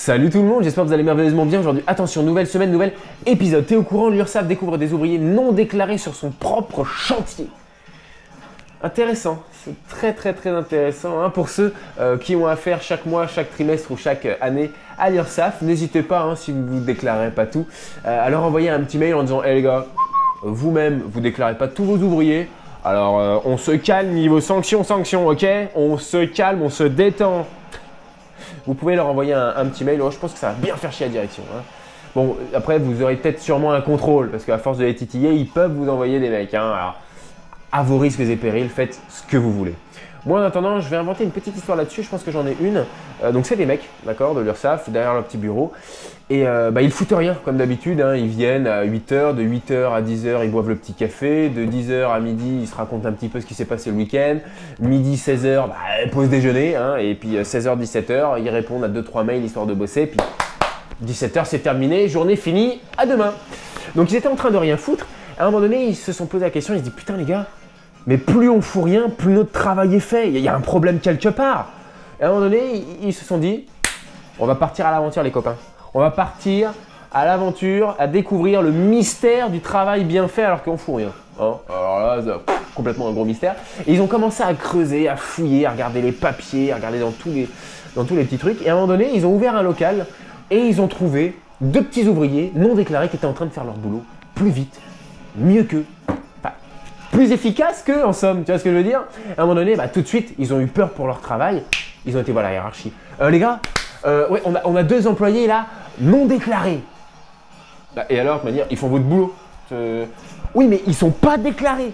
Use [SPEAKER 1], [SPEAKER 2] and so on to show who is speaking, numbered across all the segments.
[SPEAKER 1] Salut tout le monde, j'espère que vous allez merveilleusement bien aujourd'hui. Attention, nouvelle semaine, nouvel épisode. T'es au courant, l'URSSAF découvre des ouvriers non déclarés sur son propre chantier. Intéressant, c'est très intéressant hein, pour ceux qui ont affaire chaque mois, chaque trimestre ou chaque année à l'URSSAF. N'hésitez pas, hein, si vous ne déclarez pas tout, à leur envoyer un petit mail en disant « Hey les gars, vous-même, vous déclarez pas tous vos ouvriers. Alors on se calme niveau sanctions, ok? On se calme, on se détend. » Vous pouvez leur envoyer un petit mail. Oh, je pense que ça va bien faire chier la direction. Hein. Bon, après, vous aurez peut-être sûrement un contrôle parce qu'à force de les titiller, ils peuvent vous envoyer des mecs. Hein. Alors, à vos risques et périls, faites ce que vous voulez. Moi, en attendant, je vais inventer une petite histoire là-dessus. Je pense que j'en ai une. Donc, c'est des mecs, d'accord, de l'URSSAF, derrière leur petit bureau. Et ils foutent rien, comme d'habitude. Hein. Ils viennent à 8h, de 8h à 10h, ils boivent le petit café. De 10h à midi, ils se racontent un petit peu ce qui s'est passé le week-end. Midi, 16h, pause déjeuner. Hein. Et puis 16h, 17h, ils répondent à 2-3 mails histoire de bosser. Puis 17h, c'est terminé, journée finie, à demain. Donc, ils étaient en train de rien foutre. À un moment donné, ils se sont posé la question, ils se disent « Putain les gars, mais plus on fout rien, plus notre travail est fait. Il y a un problème quelque part. » Et à un moment donné, ils se sont dit « On va partir à l'aventure les copains. On va partir à l'aventure, à découvrir le mystère du travail bien fait alors qu'on fout rien. » Hein, alors là, c'est complètement un gros mystère. Et ils ont commencé à creuser, à fouiller, à regarder les papiers, à regarder dans tous les petits trucs. Et à un moment donné, ils ont ouvert un local et ils ont trouvé 2 petits ouvriers non déclarés qui étaient en train de faire leur boulot plus vite, mieux qu'eux. Plus efficace qu'eux en somme, tu vois ce que je veux dire? À un moment donné, tout de suite, ils ont eu peur pour leur travail. Ils ont été voir la hiérarchie. Les gars, ouais, on a 2 employés là, non déclarés. Et alors, de manière, ils font votre boulot. Oui, mais ils sont pas déclarés.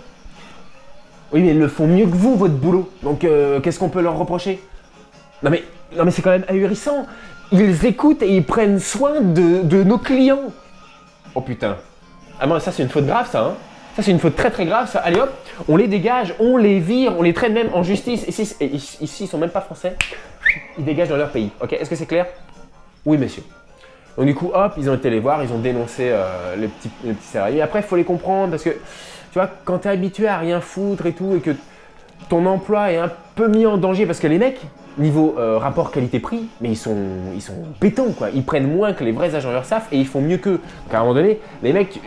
[SPEAKER 1] Oui, mais ils le font mieux que vous, votre boulot. Donc, qu'est-ce qu'on peut leur reprocher? Non mais c'est quand même ahurissant. Ils écoutent et ils prennent soin de nos clients. Oh putain. Ah non, ça c'est une faute grave ça, hein. Ça, c'est une faute très grave, ça. Allez hop, on les dégage, on les vire, on les traîne même en justice. Ici, ils sont même pas français. Ils dégagent dans leur pays. Ok, est-ce que c'est clair? Oui, messieurs. Donc du coup, hop, ils ont été les voir, ils ont dénoncé les petits salariés. Après, il faut les comprendre parce que, tu vois, quand tu es habitué à rien foutre et tout, et que ton emploi est un peu mis en danger, parce que les mecs, niveau rapport qualité-prix, mais ils sont bétons, quoi. Ils prennent moins que les vrais agents URSSAF et ils font mieux qu'eux. Donc à un moment donné, les mecs,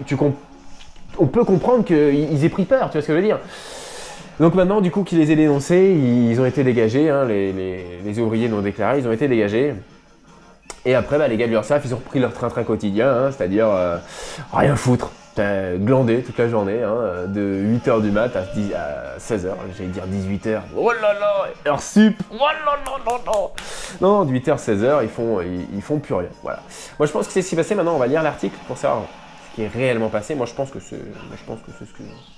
[SPEAKER 1] on peut comprendre qu'ils aient pris peur, tu vois ce que je veux dire? Donc maintenant, du coup, qu'ils les aient dénoncés, ils ont été dégagés, hein, les ouvriers non déclarés, ils ont été dégagés. Et après, les gars de l'URSSAF, ils ont repris leur train-train quotidien, hein, c'est-à-dire rien foutre, glander toute la journée, hein, de 8h du mat à 16h, j'allais dire 18h, oh là là, heure sup, oh là là. Non, de 8h à 16h, ils font plus rien, voilà. Moi, je pense que c'est ce qui s'est passé, maintenant on va lire l'article pour savoir qui est réellement passé. Moi, je pense que c'est ce que...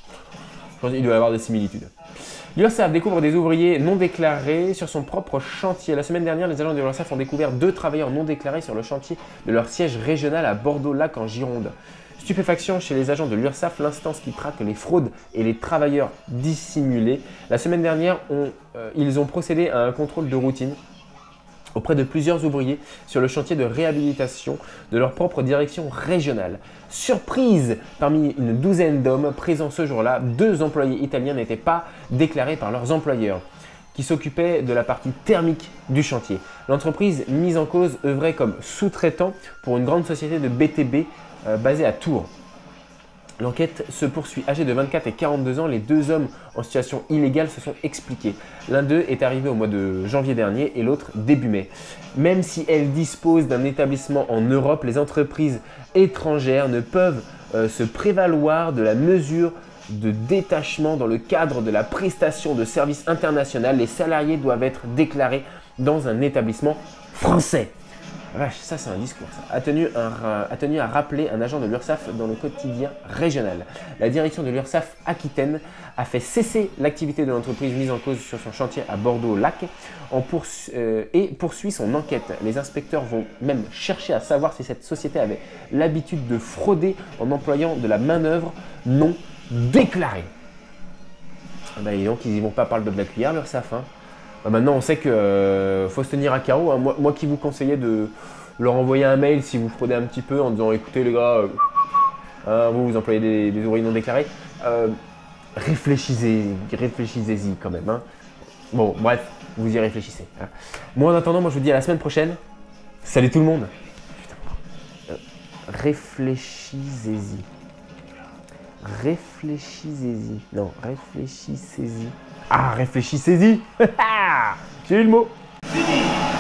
[SPEAKER 1] Je pense qu'il doit y avoir des similitudes. L'URSSAF découvre des ouvriers non déclarés sur son propre chantier. La semaine dernière, les agents de l'URSSAF ont découvert 2 travailleurs non déclarés sur le chantier de leur siège régional à Bordeaux-Lac en Gironde. Stupéfaction chez les agents de l'URSSAF, l'instance qui traque les fraudes et les travailleurs dissimulés. La semaine dernière, ils ont procédé à un contrôle de routine auprès de plusieurs ouvriers sur le chantier de réhabilitation de leur propre direction régionale. Surprise, parmi une douzaine d'hommes présents ce jour-là, 2 employés italiens n'étaient pas déclarés par leurs employeurs, qui s'occupaient de la partie thermique du chantier. L'entreprise mise en cause œuvrait comme sous-traitant pour une grande société de BTB basée à Tours. L'enquête se poursuit. Âgés de 24 et 42 ans, les 2 hommes en situation illégale se sont expliqués. L'un d'eux est arrivé au mois de janvier dernier et l'autre début mai. Même si elles disposent d'un établissement en Europe, les entreprises étrangères ne peuvent se prévaloir de la mesure de détachement dans le cadre de la prestation de services international. Les salariés doivent être déclarés dans un établissement français. Vache, ça c'est un discours, ça. A tenu à rappeler un agent de l'URSSAF dans le quotidien régional. La direction de l'URSSAF Aquitaine a fait cesser l'activité de l'entreprise mise en cause sur son chantier à Bordeaux-Lac et poursuit son enquête. Les inspecteurs vont même chercher à savoir si cette société avait l'habitude de frauder en employant de la main-d'œuvre non déclarée. Et donc ils n'y vont pas par le dos de la cuillère, l'URSSAF, hein. Maintenant, on sait qu'il faut se tenir à carreau. Hein. Moi qui vous conseillais de leur envoyer un mail si vous fraudez un petit peu en disant « Écoutez les gars, vous employez des ouvriers non déclarés, réfléchissez-y quand même. Hein. » Bon, bref, vous y réfléchissez. Hein. Moi, en attendant, je vous dis à la semaine prochaine. Salut tout le monde. Réfléchissez-y. Réfléchissez-y. Non, réfléchissez-y. Ah, réfléchissez-y. J'ai eu le mot.